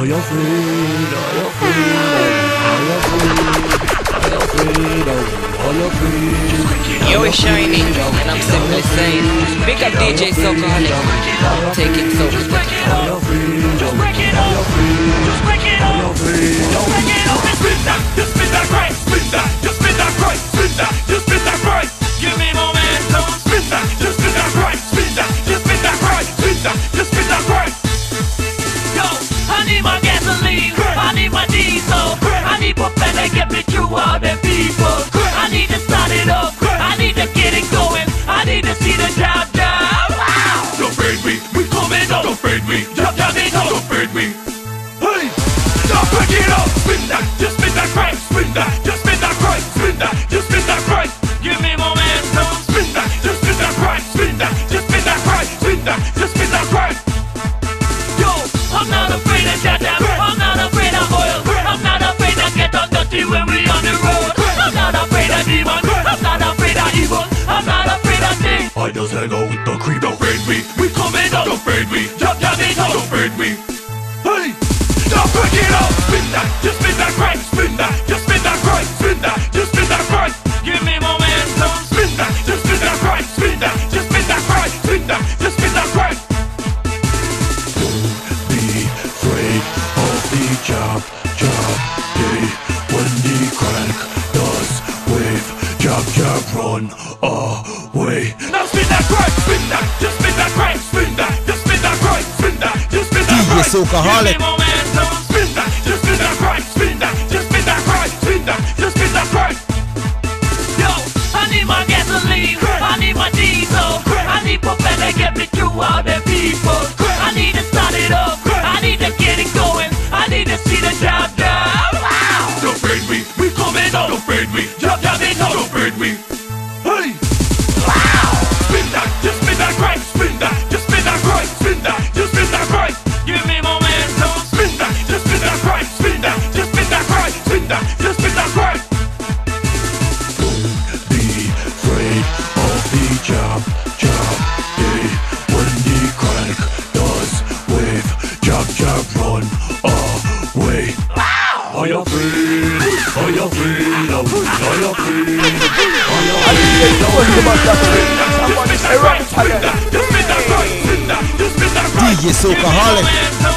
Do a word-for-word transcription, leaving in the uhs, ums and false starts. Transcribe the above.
Are you free? Are you free? Are you free? Are you free? Are you free? Yo, it's Shiny, and I'm simply saying, big up D J Soulcaholic, take it so. Just break it up, just break it up, just break it up, just break it up, and spin that, just spin that right, spin that, just spin that right, spin that, just spin that right. Give me momentum, spin that, just spin that right, spin that, just spin that right, spin that, just spin that right. Yo, I need my gasoline, I need my diesel, I need propellant to get me through all them people. I need to start it up, I need to get it going, I need to see the job done. Wow! Don't fade me, we coming up. Don't fade me, Jump, jump it up. don't fade me. Hey, just break it up, spin that, just spin that right, spin that, just spin that right, spin that, just spin that right. Give me momentum. Spin that, just spin that right, spin that, just spin that right, spin that, just spin that right. Yo, I'm not afraid of that damn, I'm not afraid of oil, I'm not afraid to get on dirty when we on the road. I'm not afraid of demons, I'm not afraid of evil, I'm not afraid of things. I just hang out with the creep. Don't fade me, We coming up, don't fade me, jump, jump it up. don't fade me. Hey, just break it up, spin that, just spin that right, spin that, just spin that right, spin that, just spin that right. Give me momentum. Spin that, just spin that right, spin that, just spin that right, spin that, just spin that right. Don't be afraid of the job, job day. When the crank does wave, job, job, run away. Now spin that right, spin that, just spin that right, spin that, just spin that right, spin that, just spin that D J right. Soulcaholic. Give me momentum. Spin that, just spin that right, spin that, just spin that right, spin that, just spin that right. Yo, I need my gasoline, I need my diesel, I need propellant to get me through all them people. I need to start it up, I need to get it going, I need to see the job done. Wow! Don't fade me, We coming up, don't fade me, jump, jump it up. don't fade me. Hey, Wow! spin that, just spin that right, spin that, just spin that right, spin that, just spin that right. Give me momentum. Spin that, just spin that right, spin that, just spin that right, spin that, just spin that right. Don't be afraid of the job, job day. When the crank does wave, job, job, run away. Are you free? Are you free? Are you free? Are you free? D J Soulcaholic. Momentum.